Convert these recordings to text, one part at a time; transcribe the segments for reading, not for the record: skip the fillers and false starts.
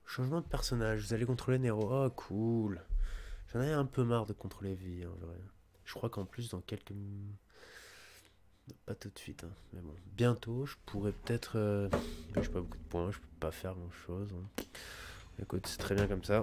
Changement de personnage, vous allez contrôler Nero. Oh, cool. J'en ai un peu marre de contrôler vie, en vrai. Je crois qu'en plus, dans quelques... Pas tout de suite, hein. Mais bon, bientôt, je pourrais peut-être... J'ai pas beaucoup de points, je peux pas faire grand-chose, hein. Écoute, c'est très bien comme ça.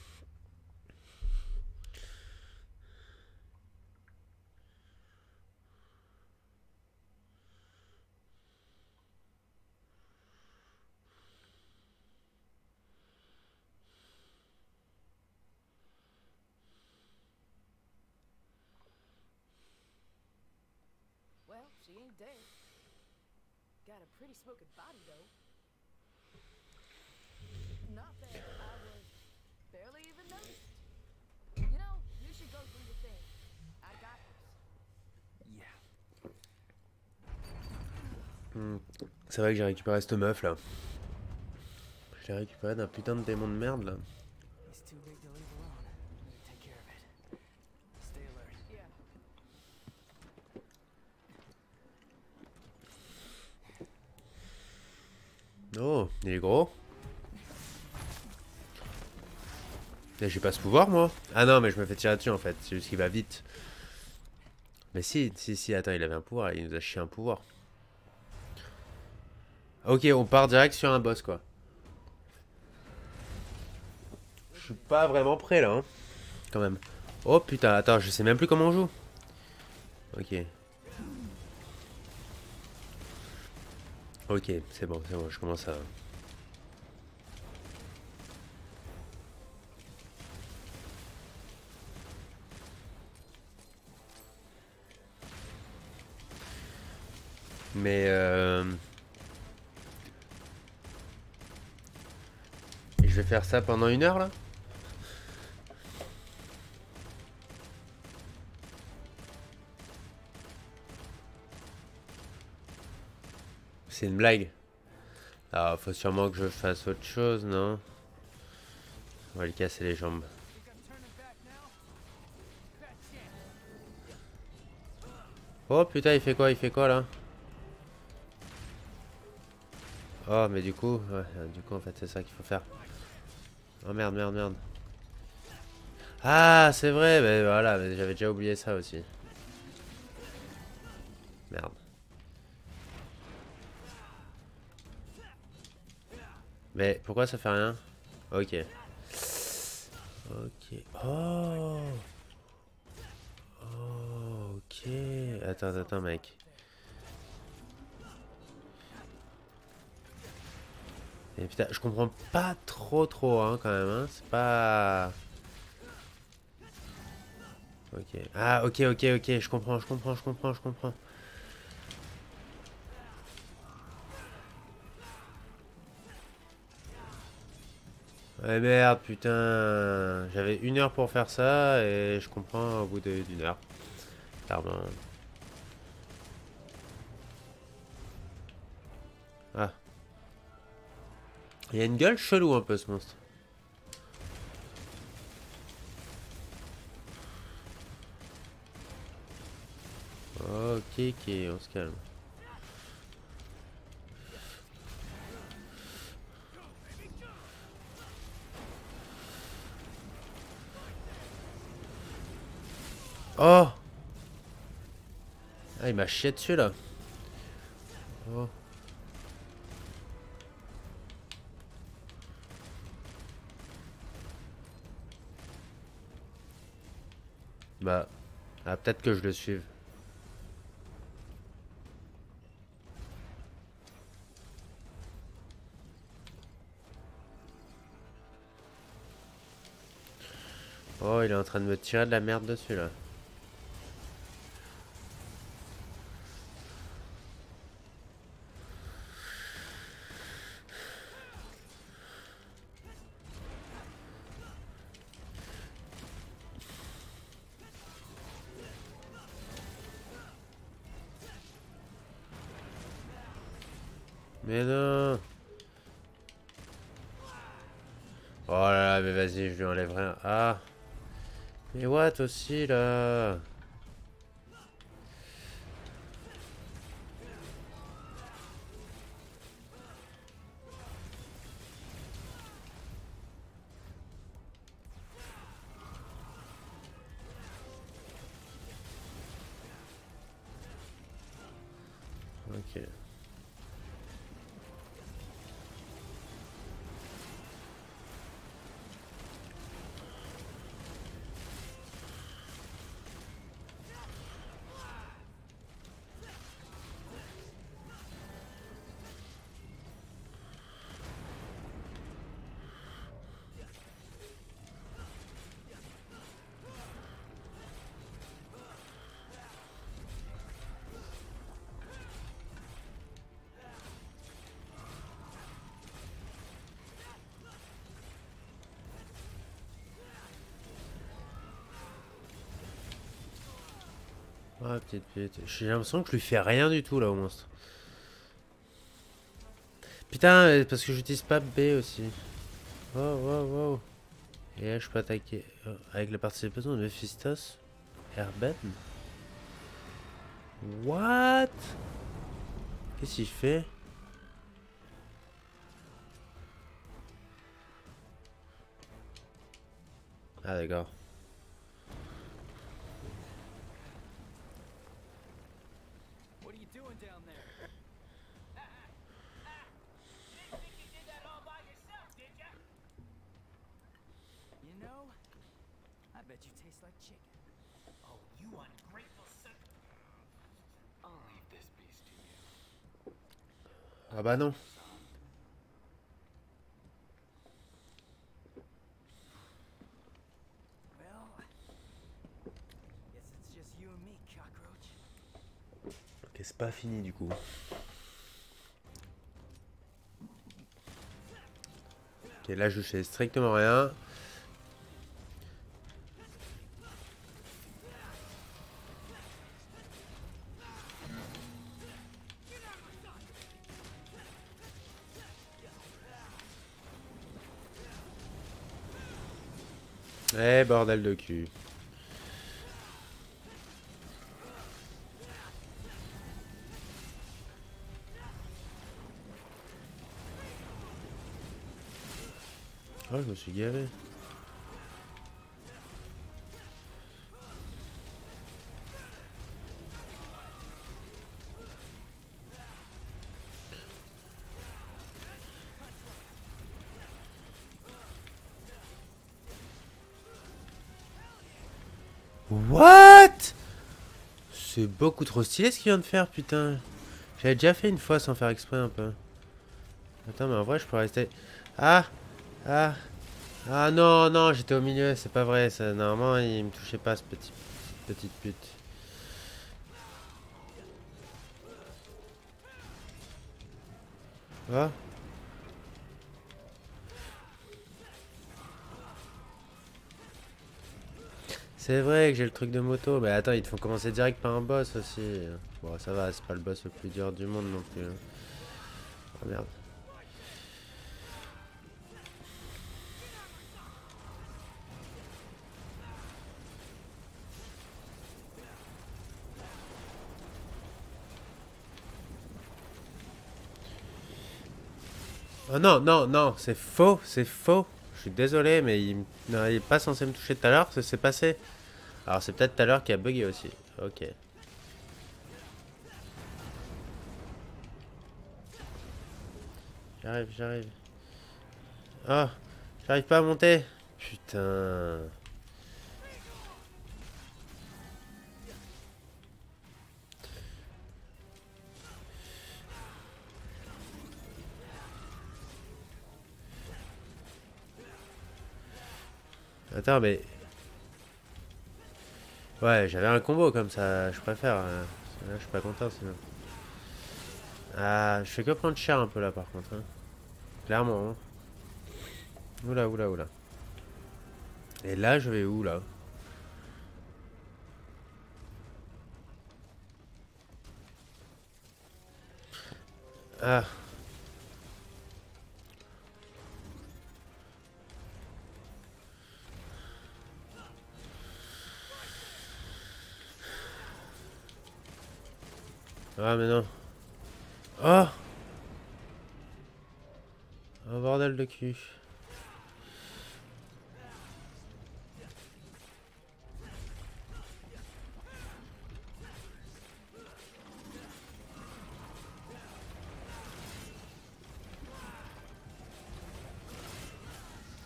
Well, she ain't dead. Got a pretty smoking body, though. Not that I was barely even noticed. You know, you should go do your thing. I got this. Hmm. C'est vrai que j'ai récupéré cette meuf, là. Je l'ai récupéré d'un putain de démon de merde, là. It's too big to leave alone. I'm gonna take care of it. Stay alert. Yeah. Oh, il est gros. Et j'ai pas ce pouvoir, moi. Ah non, mais je me fais tirer dessus, en fait. C'est juste qu'il va vite. Mais si, attends, il avait un pouvoir. Il nous a chié un pouvoir. Ok, on part direct sur un boss, quoi. Je suis pas vraiment prêt, là, hein. Quand même. Oh, putain, attends, je sais même plus comment on joue. Ok. Ok, c'est bon, je commence à... Mais je vais faire ça pendant 1 heure, là. C'est une blague. Alors, faut sûrement que je fasse autre chose, non? On va lui casser les jambes. Think I'm turning back now? Bad chance. Oh putain, il fait quoi là? Oh, mais du coup, en fait, c'est ça qu'il faut faire. Oh merde, merde, merde. Ah, c'est vrai, mais voilà, mais j'avais déjà oublié ça aussi. Merde. Mais pourquoi ça fait rien? Ok. Ok. Oh. Oh, ok. Attends, mec. Et putain, je comprends pas trop, hein, quand même, hein. C'est pas... Ok. Ah, ok. Je comprends. Ouais, merde, putain. J'avais 1 heure pour faire ça et je comprends au bout d'une heure. Pardon. Ah. Il y a une gueule chelou un peu ce monstre. Ok, on se calme. Oh! Ah, il m'a chié dessus là. Oh. Bah. Ah, peut-être que je le suive. Oh, il est en train de me tirer de la merde dessus là. Mais non! Oh là là, mais vas-y, je lui enlève rien. Ah! Mais what aussi là? Ok. Ah, petite pute. J'ai l'impression que je lui fais rien du tout là au monstre. Putain, parce que j'utilise pas B aussi. Wow, wow, wow. Et là, je peux attaquer avec la participation de Mephistos. Airben. What? Qu'est-ce qu'il fait? Ah, d'accord. What are you doing down there? You know, I bet you taste like chicken. Oh, you ungrateful son. I'll leave this beast to you. Ah bah non. Well, guess it's just you and me, cockroach. Ok, c'est pas fini du coup. Ok, là je fais strictement rien. Eh bordel de cul. Oh, je me suis gavé. What? C'est beaucoup trop stylé ce qu'il vient de faire, putain. J'avais déjà fait une fois sans faire exprès un peu. Attends, mais en vrai, je peux rester... Ah! Ah! Ah non, non, j'étais au milieu, c'est pas vrai. Ça, normalement, il me touchait pas, ce petite pute. Ah? C'est vrai que j'ai le truc de moto. Mais attends, ils te font commencer direct par un boss aussi. Bon, ça va, c'est pas le boss le plus dur du monde non plus. Oh merde. Oh non, non, non, c'est faux, c'est faux. Je suis désolé, mais non, il est pas censé me toucher tout à l'heure, ça s'est passé. Alors c'est peut-être tout à l'heure qui a bugué aussi. Ok. J'arrive, j'arrive. Oh, j'arrive pas à monter. Putain. Attends, mais... Ouais, j'avais un combo comme ça, je préfère. Là, je suis pas content sinon. Ah, je fais que prendre cher un peu là par contre. Hein. Clairement. Hein. Oula, oula, oula. Et là, je vais où là? Ah. Ah, mais non. Oh! Oh, bordel de cul.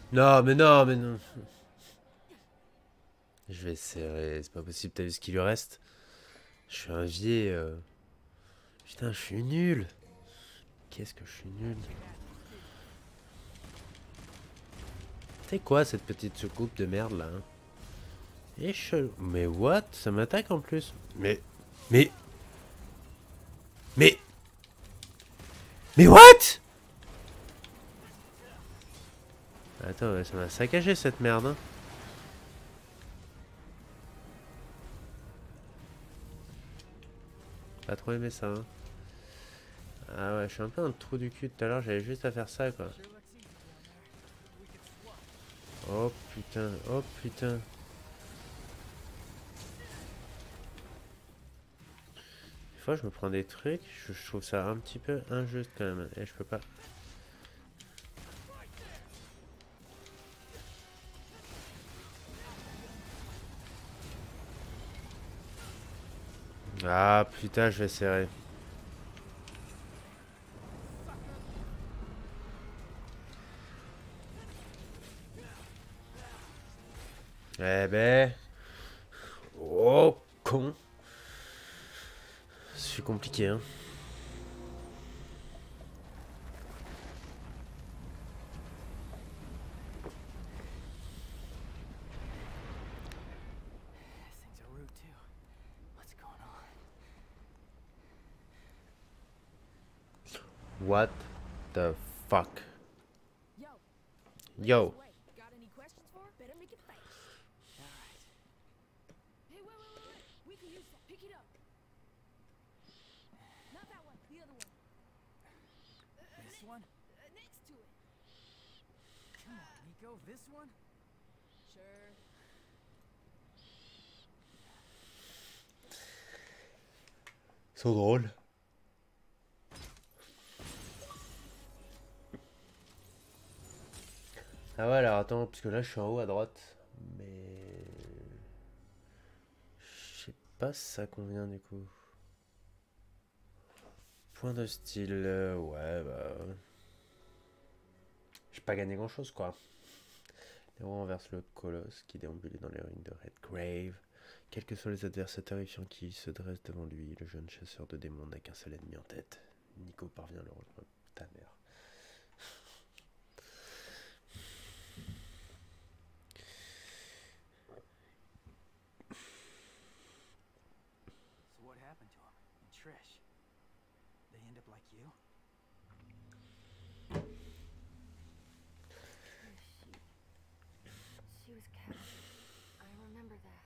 Non, mais non, mais non. Je vais serrer, c'est pas possible, t'as vu ce qu'il lui reste? Je suis un vieil. Putain, je suis nul. Qu'est-ce que je suis nul. C'est quoi cette petite soucoupe de merde là hein? Et chelou. Mais what? Ça m'attaque en plus. Mais. Mais. Mais. Mais what? Attends, ouais, ça m'a saccagé cette merde. Hein. Pas trop aimé ça. Hein. Ah ouais, je suis un peu un trou du cul tout à l'heure, j'avais juste à faire ça quoi. Oh putain, oh putain. Des fois je me prends des trucs, je trouve ça un petit peu injuste quand même. Et je peux pas. Ah putain, je vais serrer. Eh ben. Oh con. C'est compliqué hein. These things are rude too. What's going on? What the fuck? Yo. Yo. Wait, got any questions for her? Better make it fast. All right. Hey, wait. We can use that. Pick it up. Not that one. The other one. This one? Next to it. Come on, Nico. This one? Sure. Ils sont drôles. Ah ouais, alors attends, parce que là je suis en haut à droite. Mais. Je sais pas si ça convient du coup. Point de style, ouais, bah. J'ai pas gagné grand chose quoi. Les héros renversent le colosse qui déambulait dans les ruines de Redgrave. Quels que soient les adversaires terrifiants qui se dressent devant lui, le jeune chasseur de démons n'a qu'un seul ennemi en tête. Nico parvient à le rejoindre. Ta mère. So what happened to him? And Trish? They end up like you? She was captured. I remember that.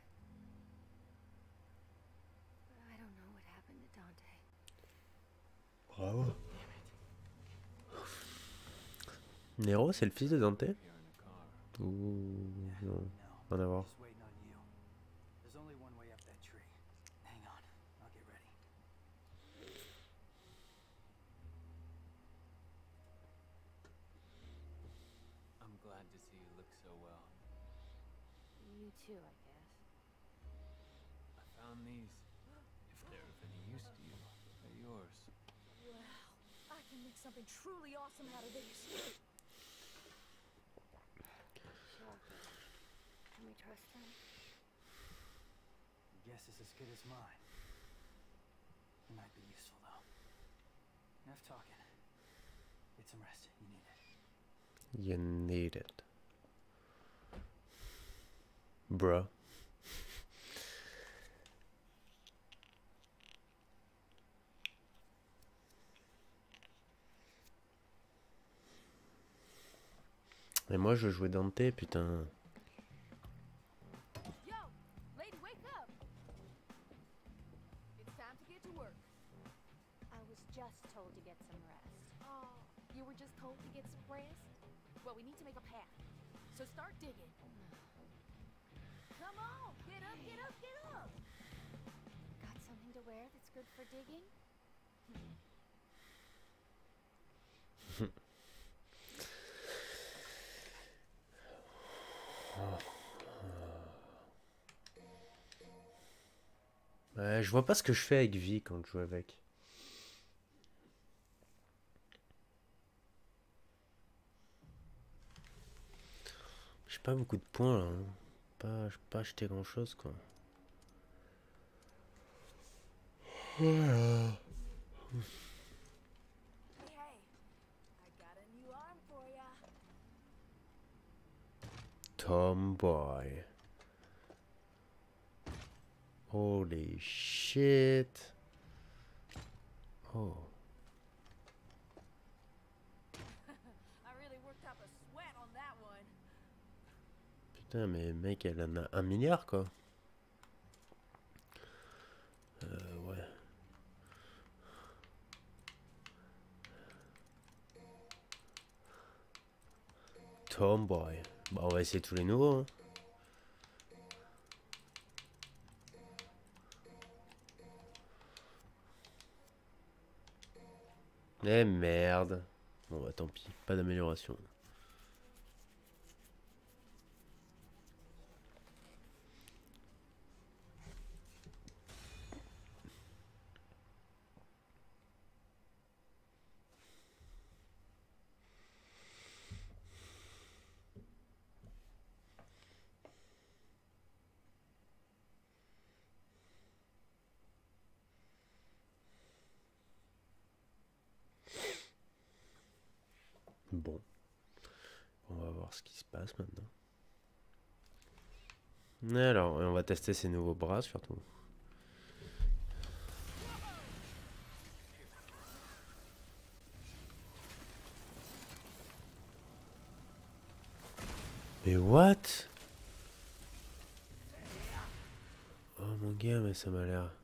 But I don't know what happened to Dante. Bravo. Nero, c'est le fils de Dante? Ouh, non, rien à voir. Just waiting on you. There's only one way up that tree. Hang on. I'll get ready. I'm glad to see you look so well. You too, I guess. I found these. If they're of any use to you, they're yours. Wow. I can make something truly awesome out of this. Shocker. Can we trust him? Your guess is as good as mine. It might be useful, though. Enough talking. Get some rest. You need it. You need it. Bruh. Et moi je jouais Dante, putain. Yo, lady, wake up. It's time to get to work. I was just told to get some rest. Oh, you were just told to get some rest? Well, we need to make a path. So start digging. Come on, get up, get up, get up. Got something to wear that's good for digging? Ouais, je vois pas ce que je fais avec Vi quand je joue avec. pas beaucoup de points là. Hein. J'ai pas acheté grand chose quoi. Voilà. Hey, I got a new arm for ya. Tomboy. Holy shit. Oh. I really worked up a sweat on that one. Putain, mais mec, elle en a 1 milliard quoi. Ouais. Tomboy. Bah, on va essayer tous les nouveaux. Hein. Eh merde. Bon bah tant pis, pas d'amélioration. Bon. On va voir ce qui se passe maintenant. Alors, on va tester ces nouveaux bras surtout. Mais what? Oh mon gars, mais ça m'a l'air...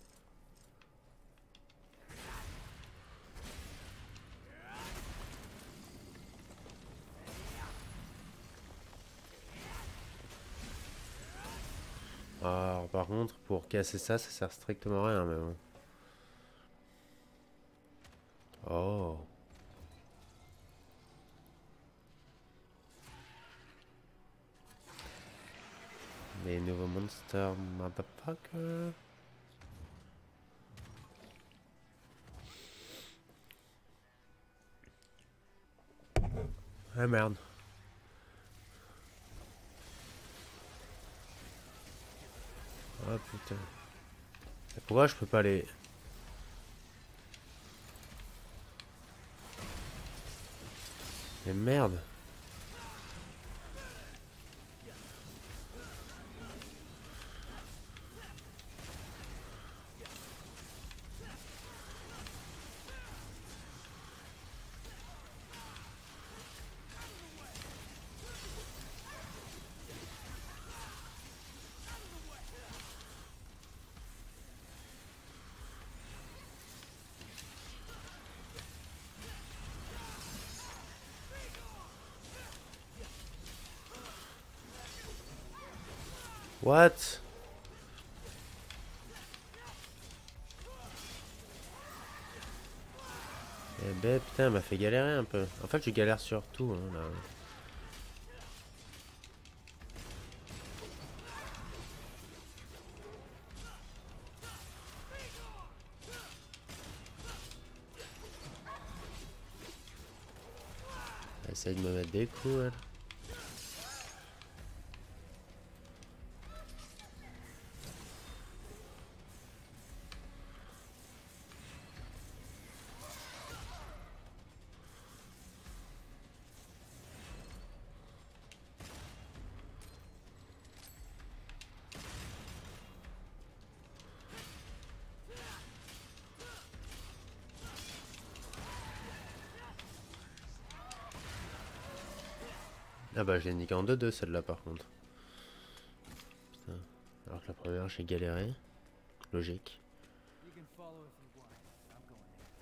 Alors, par contre, pour casser ça, ça sert strictement à rien, mais bon. Oh. Les nouveaux monsters, motherfucker. Ah merde. Ah putain. Et pourquoi je peux pas les... Mais merde. What? Eh ben putain, elle m'a fait galérer un peu. En fait, je galère sur tout, hein, là. Elle essaye de me mettre des coups, elle. Ah bah, je l'ai niqué en 2-2, celle-là, par contre. Putain. Alors que la première, j'ai galéré. Logique. You can follow if you want. I'm going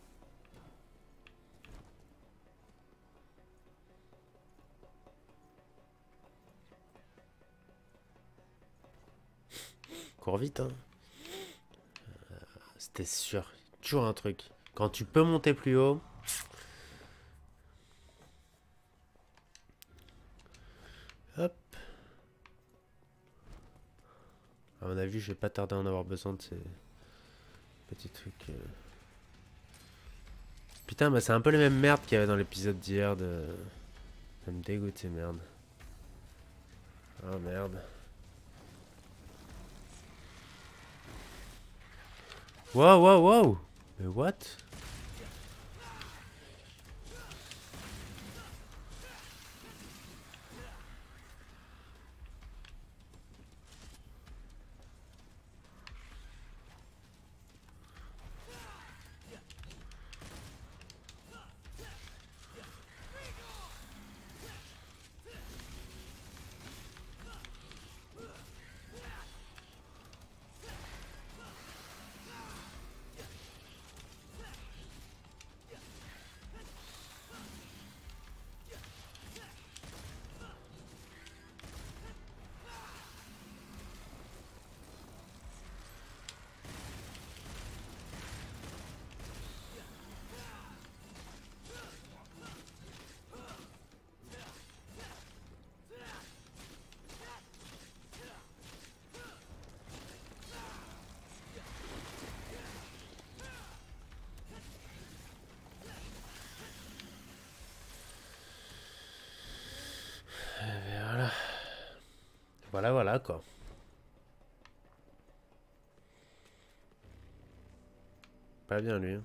in. Cours vite, hein. C'était sûr. Toujours un truc. Quand tu peux monter plus haut... Hop. À mon avis, je vais pas tarder à en avoir besoin de ces petits trucs. Putain, bah c'est un peu les mêmes merdes qu'il y avait dans l'épisode d'hier de... Ça me dégoûte ces merdes. Ah merde. Wow, wow, wow. Mais what? Voilà. Voilà, voilà quoi. Pas bien lui. Hein.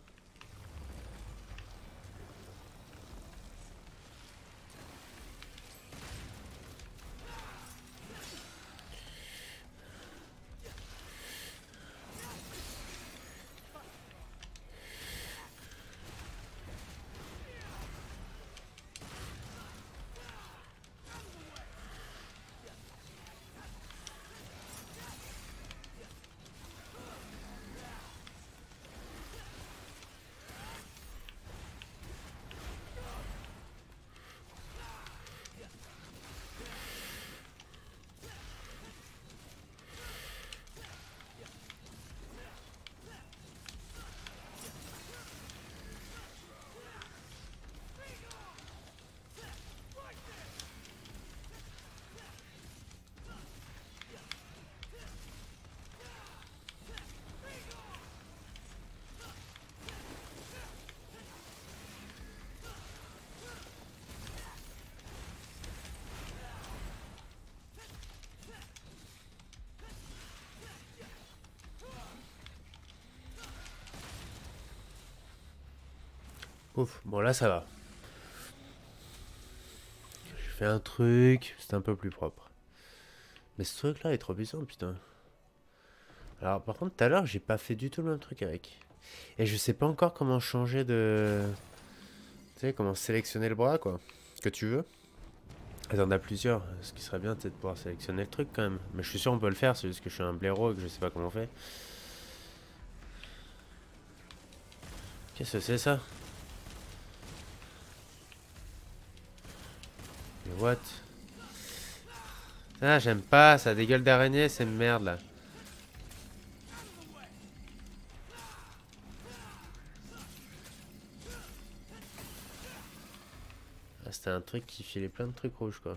Ouf, bon là ça va. J'ai fait un truc, c'est un peu plus propre. Mais ce truc là est trop puissant, putain. Alors par contre tout à l'heure j'ai pas fait du tout le même truc avec. Et je sais pas encore comment changer de... Tu sais, comment sélectionner le bras quoi. Que tu veux. Et t'en as plusieurs. Ce qui serait bien c'est de pouvoir sélectionner le truc quand même. Mais je suis sûr on peut le faire, c'est juste que je suis un blaireau et que je sais pas comment on fait. Qu'est-ce que c'est ça? Mais what? Ah j'aime pas, ça a des gueules d'araignée, c'est merde là. Ah, c'était un truc qui filait plein de trucs rouges quoi.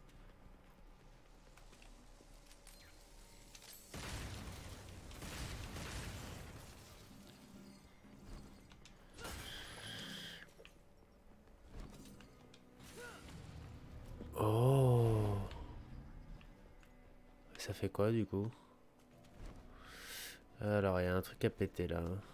Oh. Ça fait quoi du coup? Alors il y a un truc à péter là. Hein.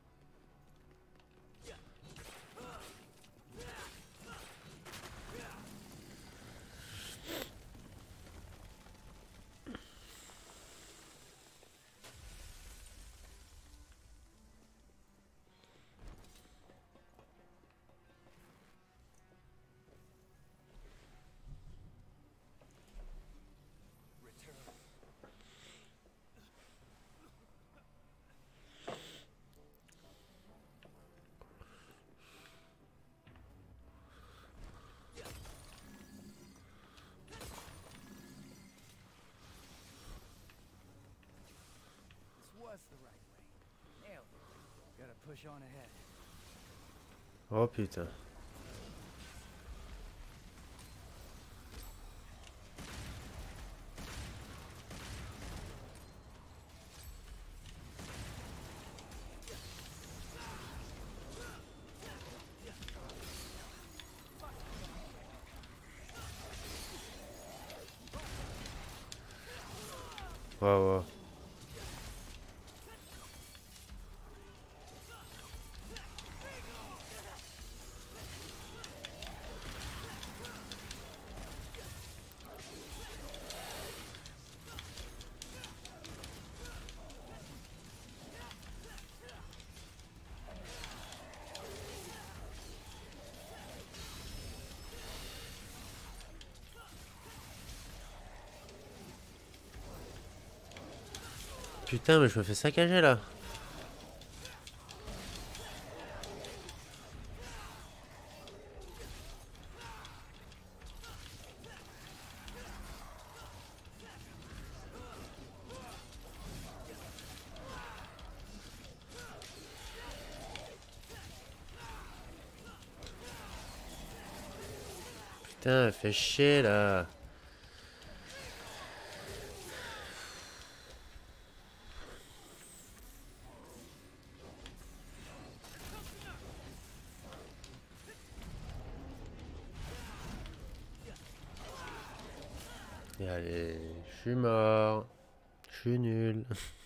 This was the right way. Nailed it. Gotta push on ahead. Oh putain. Ouais, ouais. Putain, mais je me fais saccager là. Putain, fait chier là. Et allez, je suis mort. Je suis nul.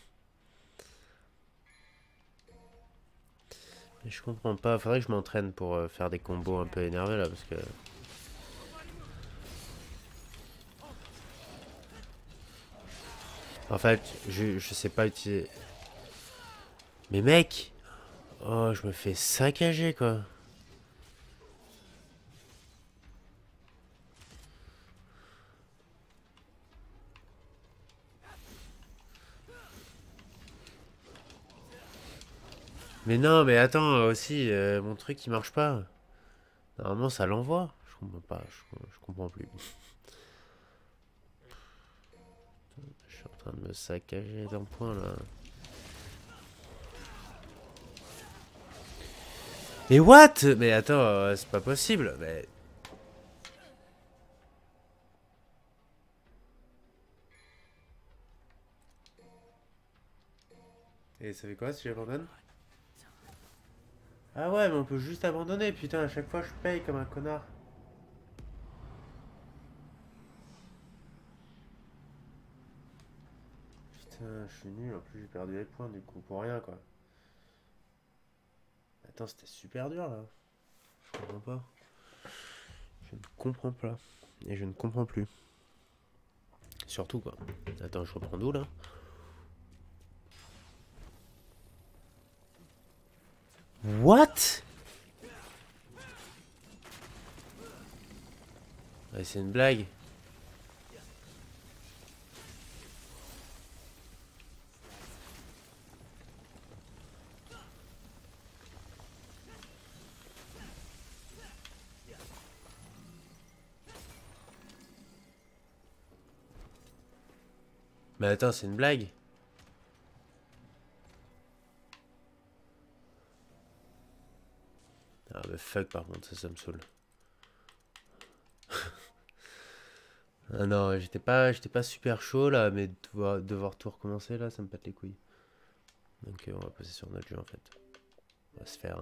Mais je comprends pas. Faudrait que je m'entraîne pour faire des combos un peu énervés là parce que. En fait, je sais pas utiliser. Mais mec! Oh, je me fais saccager quoi. Mais non, mais attends, aussi, mon truc il marche pas. Normalement, ça l'envoie. Je comprends pas, je comprends plus. Je suis en train de me saccager d'un point là. Mais what? Mais attends, c'est pas possible. Mais. Et ça fait quoi si j'abandonne? Ah ouais, mais on peut juste abandonner, putain, à chaque fois je paye comme un connard. Putain, je suis nul, en plus j'ai perdu les points du coup, pour rien quoi. Attends, c'était super dur là. Je comprends pas. Je ne comprends pas. Et je ne comprends plus. Surtout quoi. Attends, je reprends d'où là? What? Ouais, c'est une blague. Mais attends, c'est une blague. Ah mais fuck par contre, ça me saoule. Ah non, j'étais pas super chaud là, mais devoir tout recommencer là, ça me pète les couilles. Donc on va passer sur notre jeu en fait. On va se faire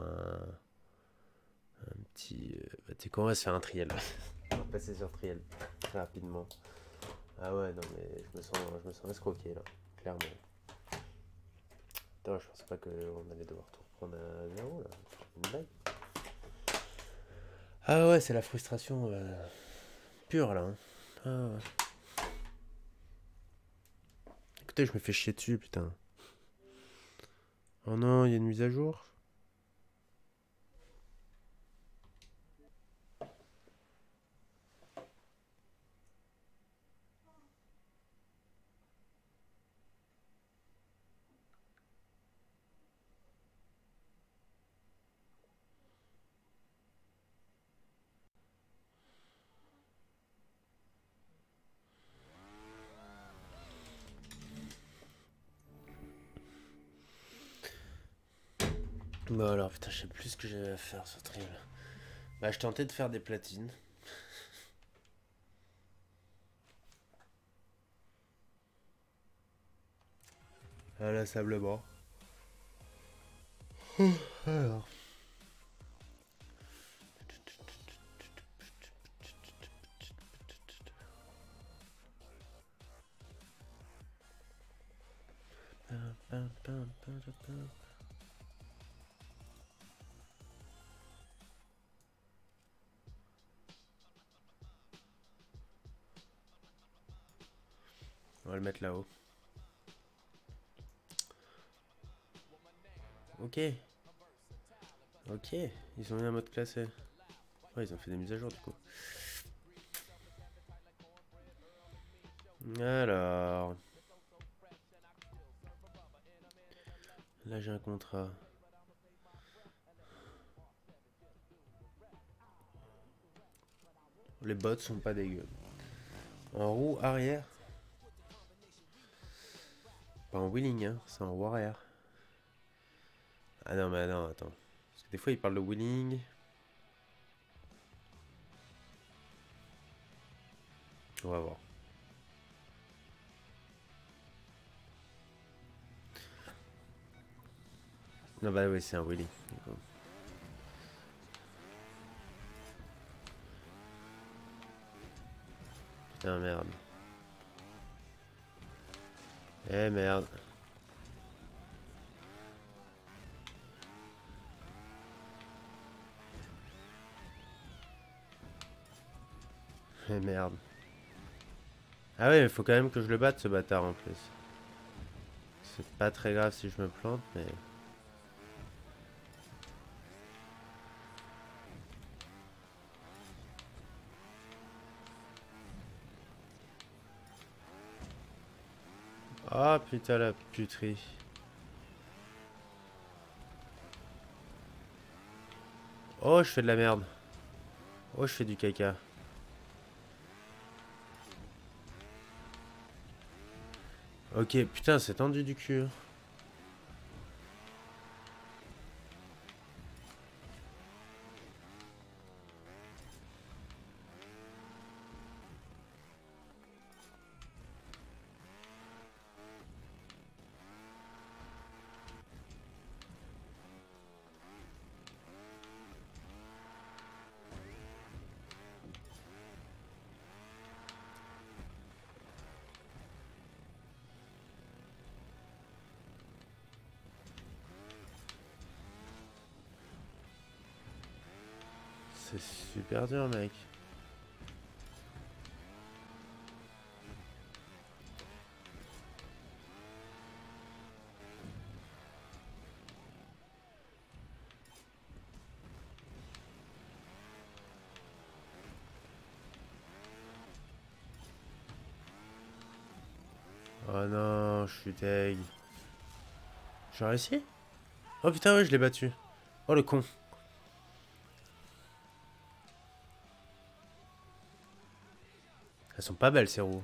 un petit... bah, tu sais quoi, on va se faire un triel. On va passer sur triel très rapidement. Ah ouais, non mais je me sens escroqué là, clairement. Putain, je pensais pas qu'on allait devoir tout reprendre à zéro là. Une blague. Ah ouais, c'est la frustration pure là. Hein. Ah ouais. Écoutez, je me fais chier dessus, putain. Oh non, il y a une mise à jour. Bon alors, putain, je sais plus ce que j'avais à faire sur trial. Bah, je tentais de faire des platines. Inlassablement. Alors. On va le mettre là-haut. Ok. Ok. Ils ont mis un mode classé. Ouais, ils ont fait des mises à jour du coup. Alors. Là j'ai un contrat. Les bottes sont pas dégueu. En roue arrière. Pas en wheeling, hein, c'est en roue arrière. Ah non, mais non, attends. Parce que des fois, ils parlent de wheeling. On va voir. Non, bah oui, c'est un wheeling. Putain, merde. Eh merde. Eh merde. Ah ouais, il faut quand même que je le batte ce bâtard en plus. C'est pas très grave si je me plante, mais... Ah putain la puterie. Oh, je fais de la merde. Oh, je fais du caca. Ok, putain, c'est tendu du cul. C'est super dur, mec. Oh non, je suis deg. J'ai réussi? Oh putain, ouais, je l'ai battu. Oh le con. Elles sont pas belles ces roues.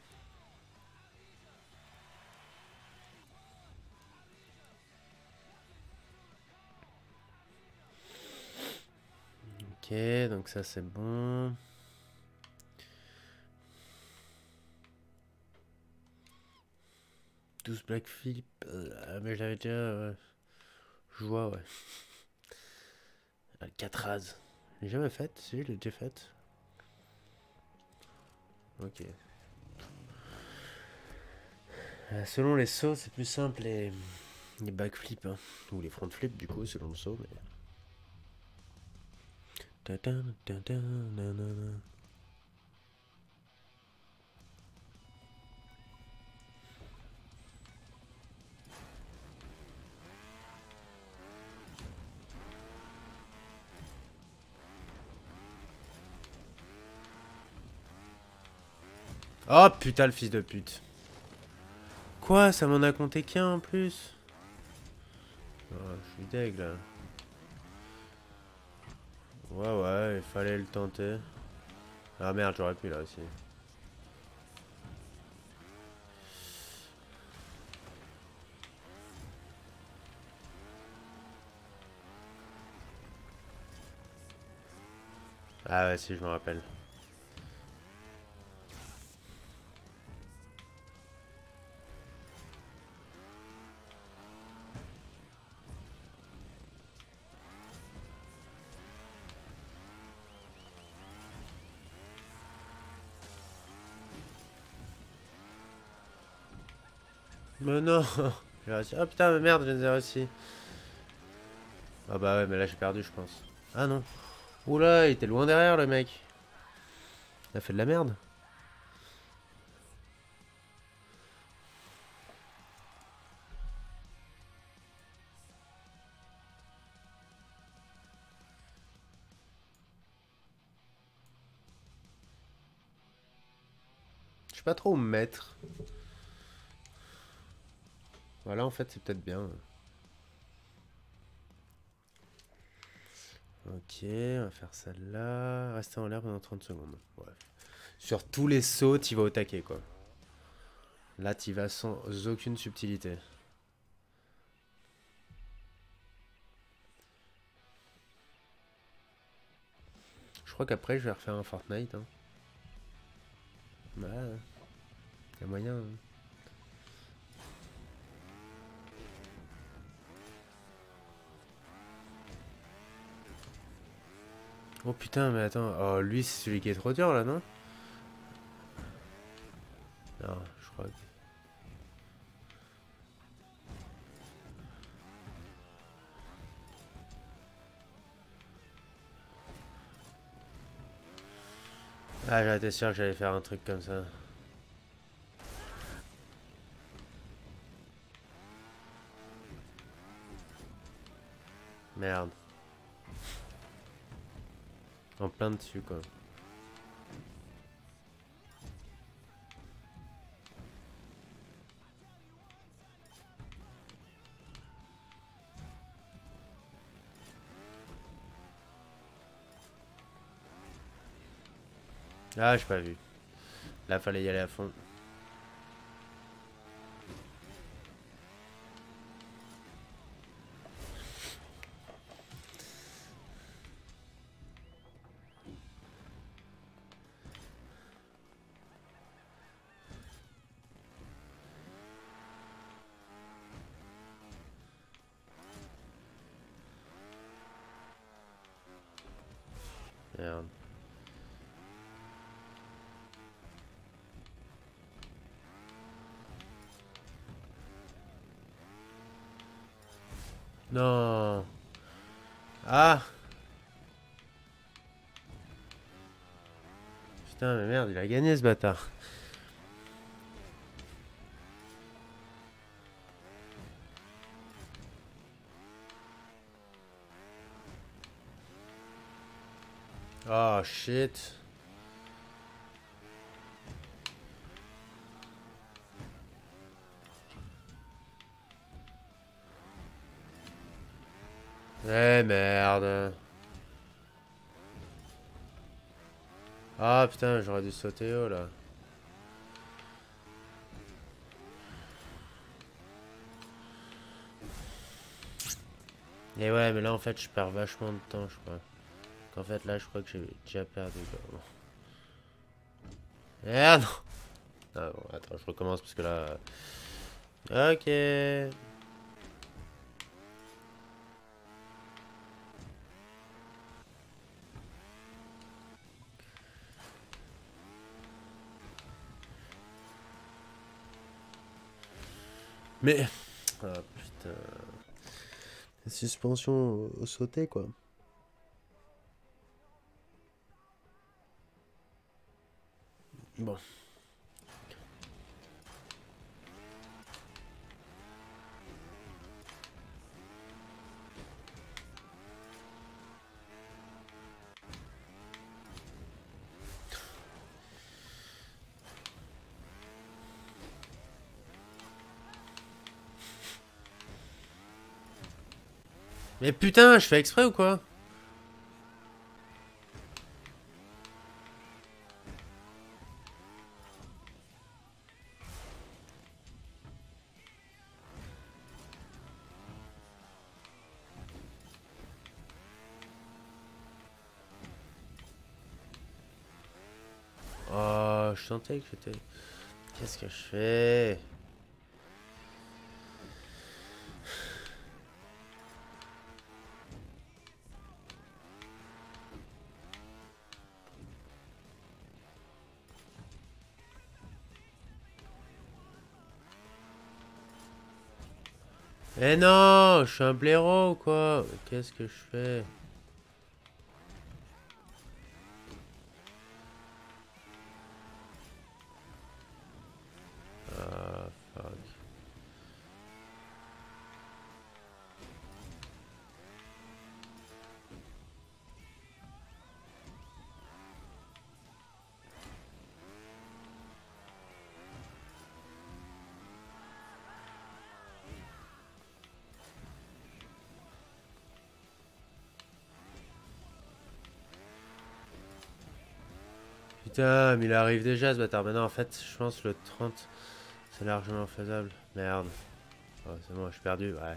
Ok, donc ça c'est bon. Douze Black Flip. Mais j'avais déjà... je vois, ouais. Alcatraz. Je l'ai jamais faite, si, je l'ai déjà faite. Ok. Selon les sauts, c'est plus simple les backflips. Hein. Ou les front flips, du coup, selon le saut. Mais... Oh putain, le fils de pute. Quoi? Ça m'en a compté qu'un en plus? Oh, je suis deg là. Ouais, ouais, il fallait le tenter. Ah merde, j'aurais pu là aussi. Ah ouais, si, je me rappelle. Mais non. J'ai réussi. Oh putain, mais merde, je les ai réussi. Ah bah ouais, mais là j'ai perdu, je pense. Ah non. Oula, il était loin derrière le mec. Il a fait de la merde. Je sais pas trop où me mettre. Voilà, en fait, c'est peut-être bien. Ok, on va faire ça là. Rester en l'air pendant 30 secondes. Bref. Sur tous les sauts, tu vas au taquet, quoi. Là, tu vas sans aucune subtilité. Je crois qu'après, je vais refaire un Fortnite. Hein. Ouais, y a moyen. Hein. Oh putain, mais attends. Oh, lui, c'est celui qui est trop dur là, non? Non, je crois que. Ah, j'étais sûr que j'allais faire un truc comme ça. Merde. En plein dessus, quoi. Ah, j'ai pas vu. Là, fallait y aller à fond. Merde. Non. Ah. Putain, mais merde, il a gagné ce bâtard. Oh shit. Eh merde. Ah putain, j'aurais dû sauter haut là. Et ouais, mais là en fait, je perds vachement de temps, je crois. En fait, là, je crois que j'ai déjà perdu. Quoi. Bon. Merde. Ah bon, attends, je recommence parce que là. Ok. Mais. Ah putain. Suspension au sauté, quoi. Bon. Mais putain, je fais exprès ou quoi? Oh, je sentais que j'étais. Qu'est-ce que je fais? Eh non, je suis un blaireau ou quoi? Qu'est-ce que je fais? Ah, fuck. Putain, mais il arrive déjà ce bâtard. Maintenant, en fait, je pense le 30, c'est largement faisable. Merde. Oh, c'est bon, je suis perdu. Ouais.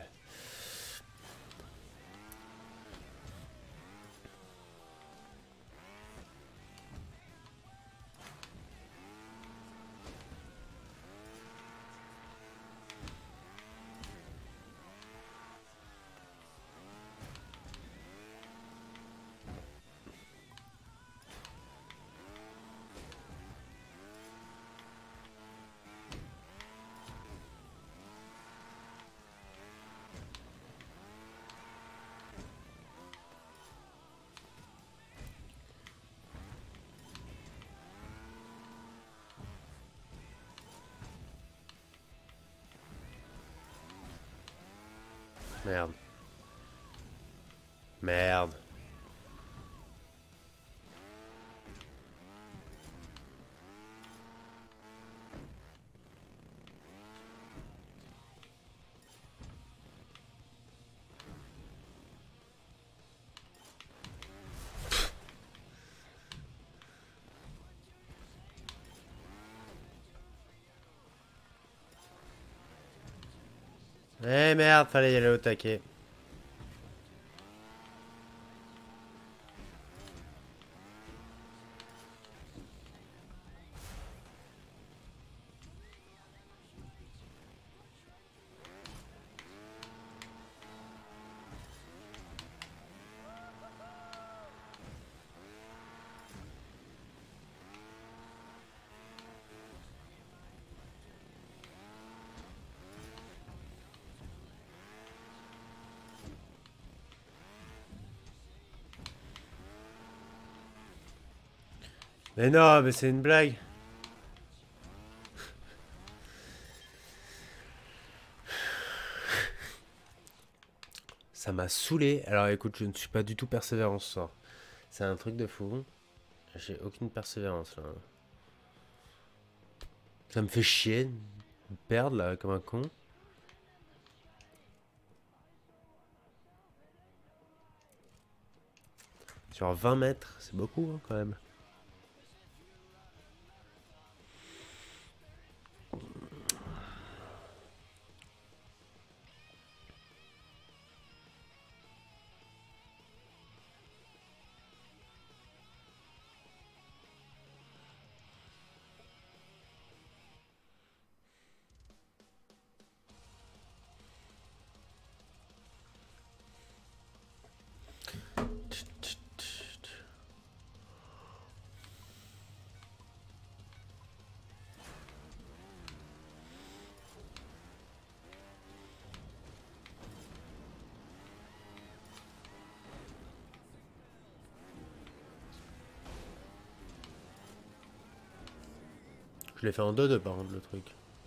Merde. Merde. Eh merde, fallait y aller au taquet. Mais non, mais c'est une blague. Ça m'a saoulé. Alors écoute, je ne suis pas du tout persévérant ce soir. C'est un truc de fou. J'ai aucune persévérance là. Ça me fait chier de perdre là comme un con. Sur 20 mètres, c'est beaucoup hein, quand même. Je l'ai fait en 2-2 par contre le truc.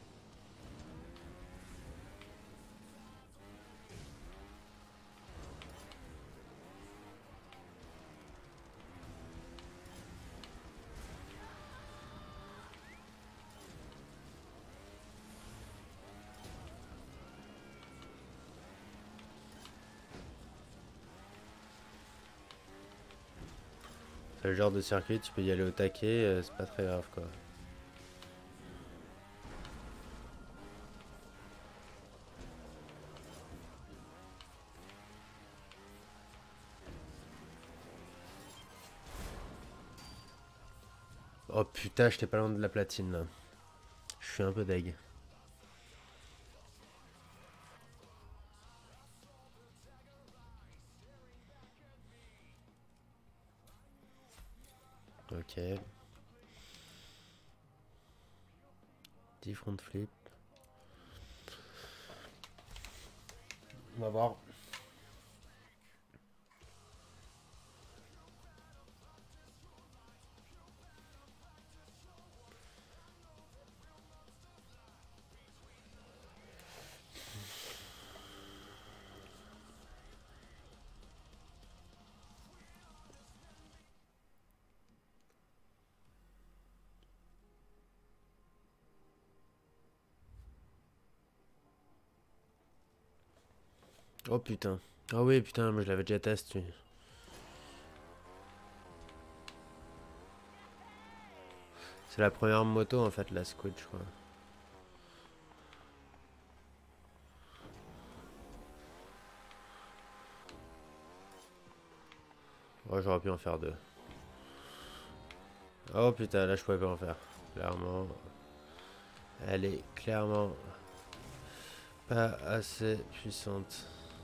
C'est le genre de circuit, tu peux y aller au taquet, c'est pas très grave quoi. Oh putain, j'étais pas loin de la platine là. Je suis un peu deg. Ok. 10 front flip. On va voir. Oh putain. Ah oui, putain, moi je l'avais déjà testé. C'est la première moto en fait, la Squid, je crois. Oh, j'aurais pu en faire deux. Oh putain, là je pouvais pas en faire. Clairement. Elle est clairement pas assez puissante.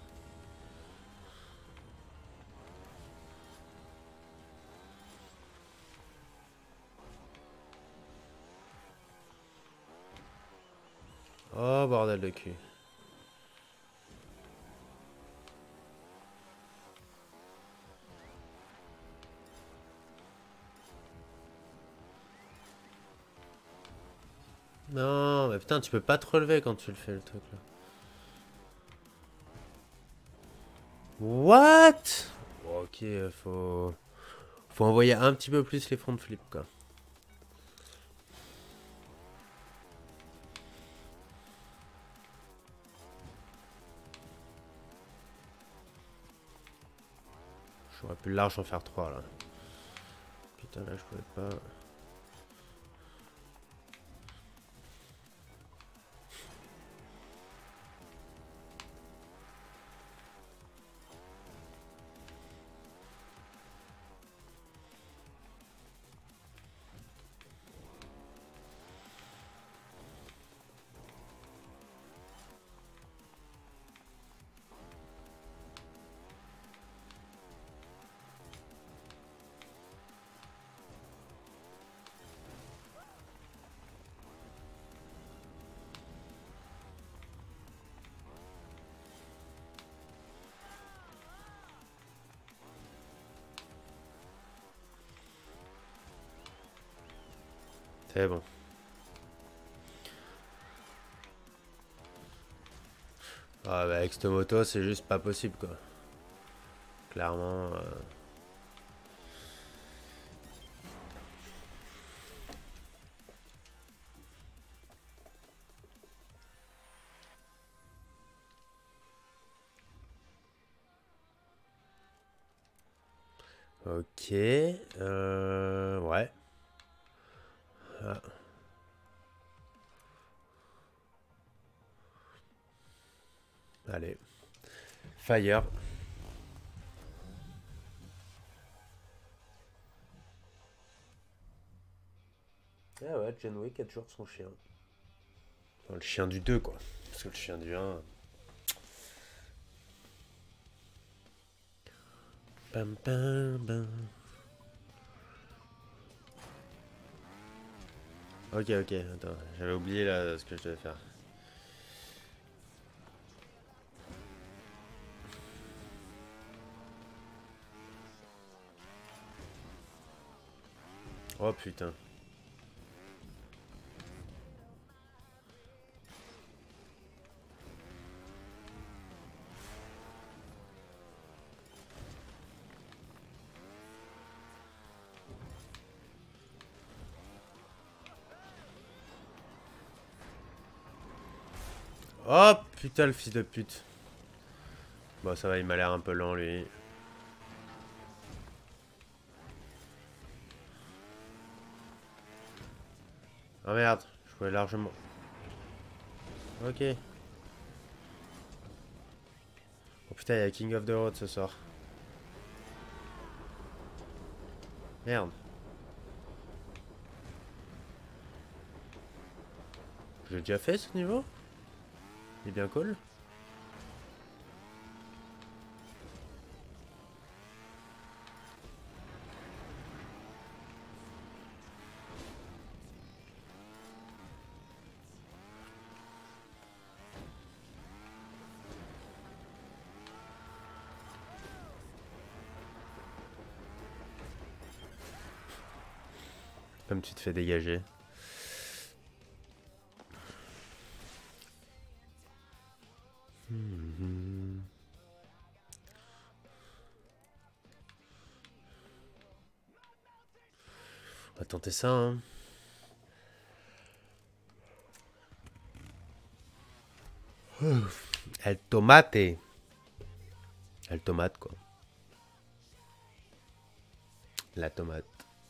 Oh bordel de cul. Non, mais putain, tu peux pas te relever quand tu le fais le truc là. What? Bon, ok, faut envoyer un petit peu plus les front flip quoi. J'aurais pu large en faire 3 là. Putain, là je pouvais pas. C'est bon. Ah bah avec cette moto c'est juste pas possible quoi. Clairement. Ok. Ouais. Ah. Allez. Fire. Ah ouais, John Wick a toujours son chien. Enfin, le chien du 2 quoi. Parce que le chien du 1. Pam pam pam. Ok, ok, attends. J'avais oublié là ce que je devais faire. Oh putain. Oh putain le fils de pute. Bon ça va, il m'a l'air un peu lent lui. Oh merde, je pouvais largement. Ok. Oh putain, il y a King of the Road ce soir. Merde. J'ai déjà fait ce niveau? Il est bien cool. Comme tu te fais dégager. On va tenter ça, hein. El tomate. El tomate, quoi. La tomate.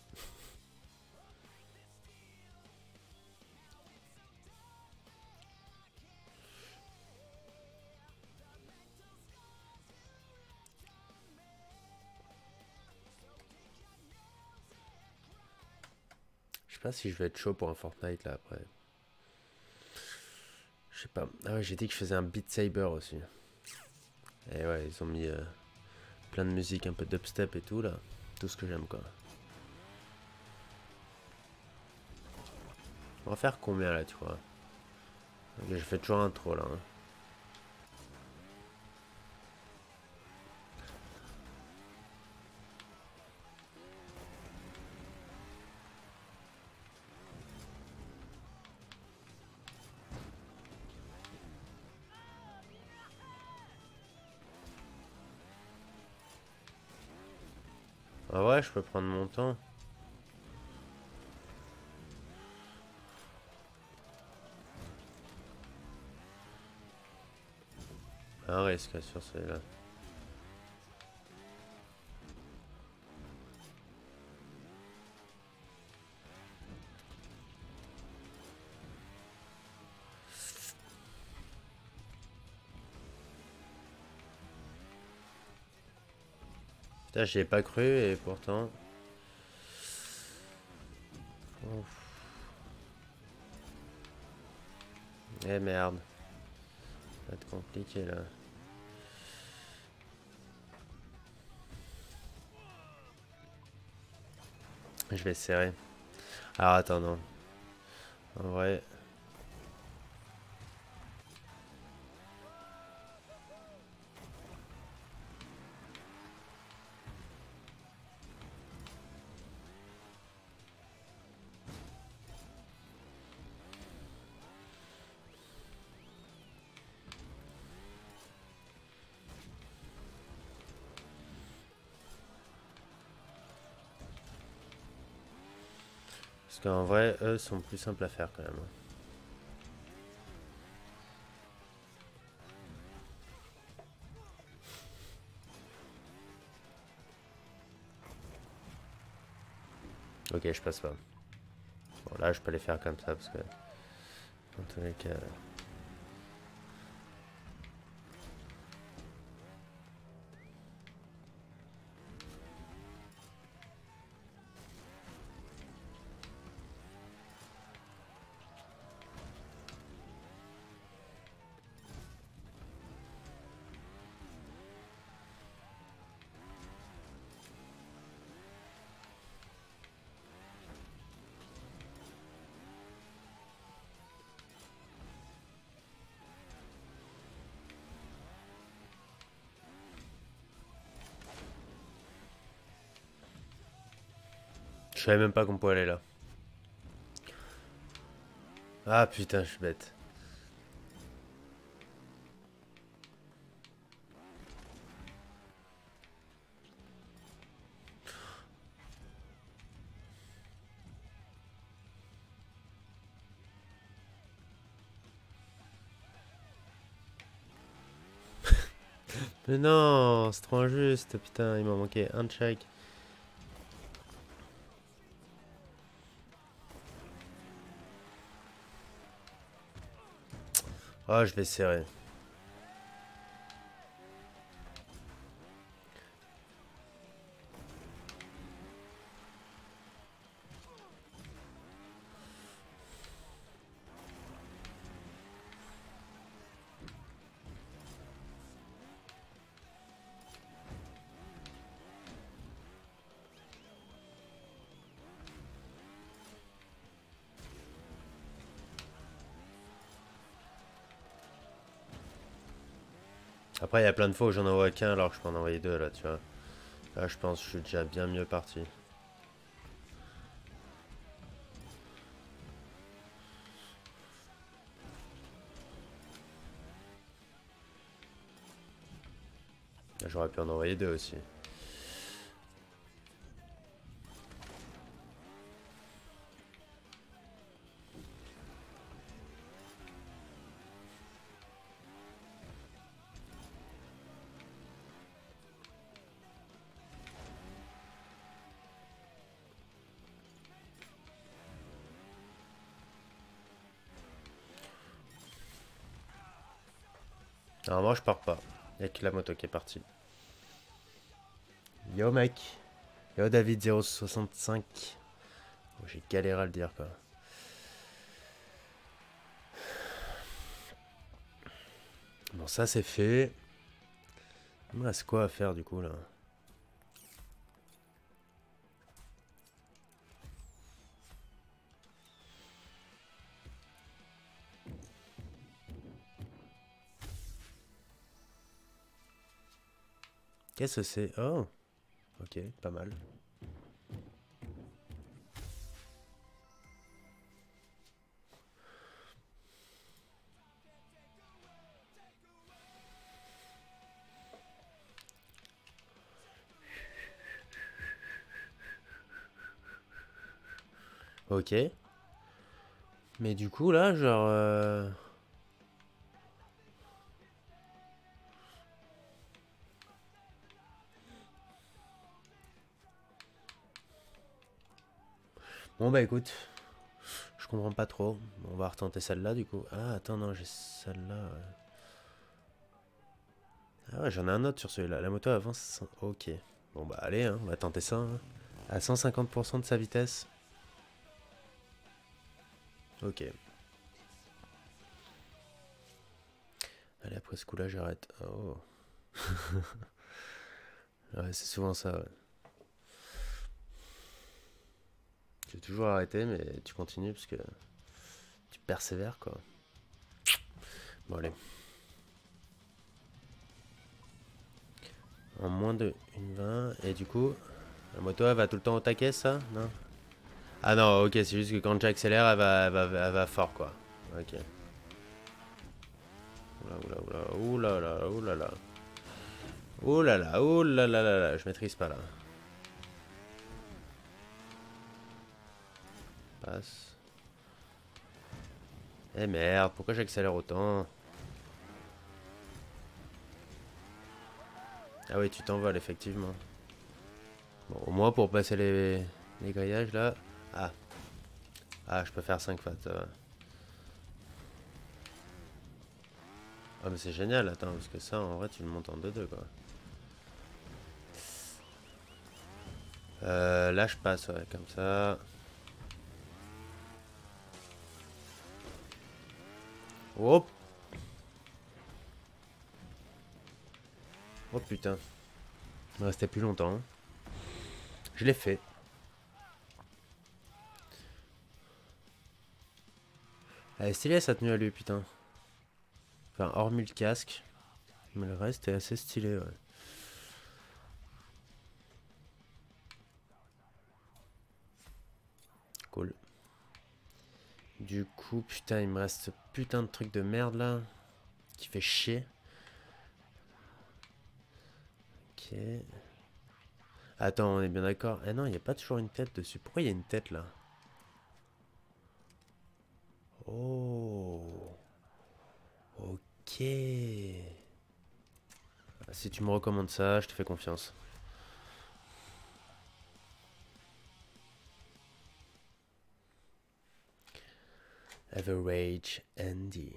Je sais pas si je vais être chaud pour un Fortnite là après. Je sais pas. Ah ouais, j'ai dit que je faisais un Beat Saber aussi. Et ouais, ils ont mis plein de musique, un peu dubstep et tout là. Tout ce que j'aime quoi. On va faire combien là, tu vois? Ok, je fais toujours un trop là. Hein. Ah ouais, je peux prendre mon temps. Un risque sur celui-là. Putain, j'y ai pas cru et pourtant. Ouf. Eh merde. Ça va être compliqué là. Je vais serrer. Alors attends, non. En vrai. Parce qu'en vrai, eux sont plus simples à faire quand même. Ok, je passe pas. Bon, là, je peux les faire comme ça parce que. Dans tous les cas. Je savais même pas qu'on pouvait aller là. Ah putain, je suis bête. Mais non, c'est trop injuste, putain, il m'a manqué un check. Oh, je vais serrer. Après, il y a plein de fois où j'en envoie qu'un alors que je peux en envoyer deux là, tu vois. Là, je pense que je suis déjà bien mieux parti. J'aurais pu en envoyer deux aussi. Alors moi je pars pas. Y'a que la moto qui est partie. Yo mec. Yo David 065. Oh, j'ai galéré à le dire quoi. Bon ça c'est fait. Il me reste quoi à faire du coup là? Qu'est-ce que c'est? Oh. Ok, pas mal. Ok. Mais du coup là, genre... Bon bah écoute, je comprends pas trop. Bon, on va retenter celle-là du coup. Ah attends, non, j'ai celle-là. Ouais. Ah ouais, j'en ai un autre sur celui-là. La moto avance. Ok. Bon bah allez, hein, on va tenter ça. Hein. À 150% de sa vitesse. Ok. Allez, après ce coup-là, j'arrête. Oh. Ouais, c'est souvent ça, ouais. J'ai toujours arrêté, mais tu continues parce que tu persévères, quoi. Bon, allez. En moins de 1,20. Et du coup, la moto, elle va tout le temps au taquet, ça? Non? Ah non, ok, c'est juste que quand j'accélère, elle va fort, quoi. Ok. Oula, oula, oula, oula, oula, oula. Oh là là, oh là là là là, je maîtrise pas là. Passe. Eh merde, pourquoi j'accélère autant? Ah oui, tu t'envoles effectivement. Bon, au moins pour passer les grillages là. Ah. Ah, je peux faire 5 fois, ça va. Ah mais c'est génial, attends, parce que ça en vrai tu le montes en 2-2 quoi. Là je passe, ouais, comme ça. Hop. Oh putain. Il me restait plus longtemps. Hein. Je l'ai fait. Elle est stylée sa tenue à lui, putain. Enfin, hormis le casque. Mais le reste est assez stylé, ouais. Cool. Du coup, putain, il me reste ce putain de truc de merde là. Qui fait chier. Ok. Attends, on est bien d'accord. Ah non, il n'y a pas toujours une tête dessus. Pourquoi il y a une tête là? Oh. Ok. Si tu me recommandes ça, je te fais confiance. Average Andy.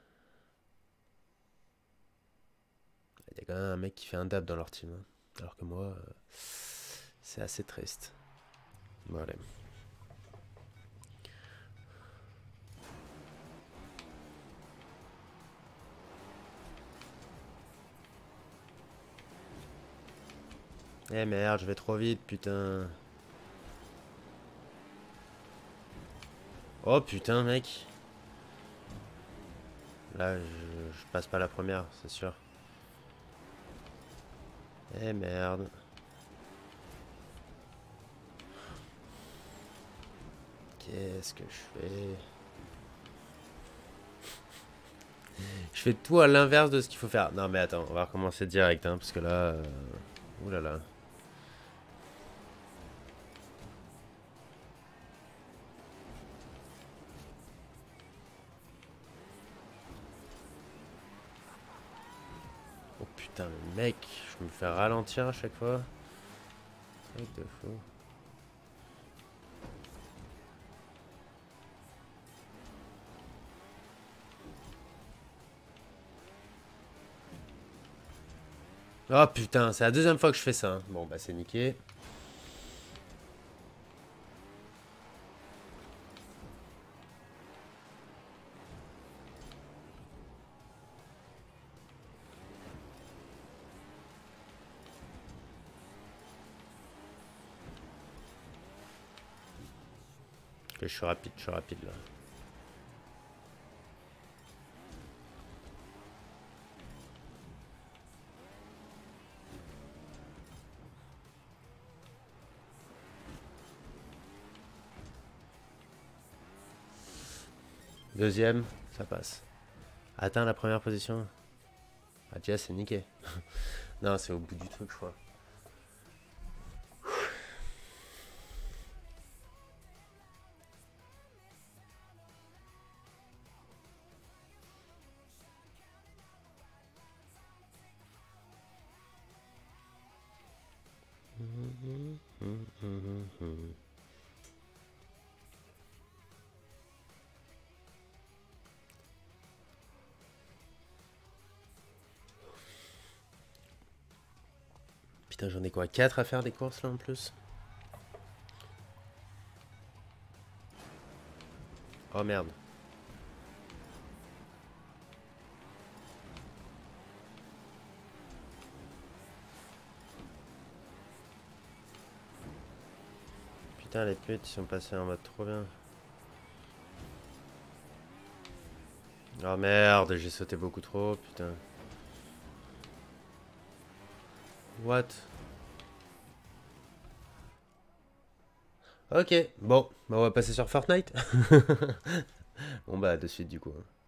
Il y a quand même un mec qui fait un dab dans leur team. Hein. Alors que moi, c'est assez triste. Bon, allez. Eh merde, je vais trop vite, putain. Oh putain, mec. Là, je passe pas la première, c'est sûr. Eh merde. Qu'est-ce que je fais? Je fais tout à l'inverse de ce qu'il faut faire. Non mais attends, on va recommencer direct, hein, parce que là... Ouh là là. Oh putain, le mec, je me fais ralentir à chaque fois. Truc de fou. Oh putain, c'est la deuxième fois que je fais ça. Hein. Bon bah c'est niqué. Ok, je suis rapide là. Deuxième, ça passe. Atteins la première position. Ah déjà c'est niqué. Non, c'est au bout du truc je crois. Putain, j'en ai quoi 4 à faire des courses là en plus. Oh merde. Putain, les putes, ils sont passés en mode trop bien. Oh merde, j'ai sauté beaucoup trop, putain. What? Ok, bon, bah on va passer sur Fortnite. Bon bah de suite du coup. Hein.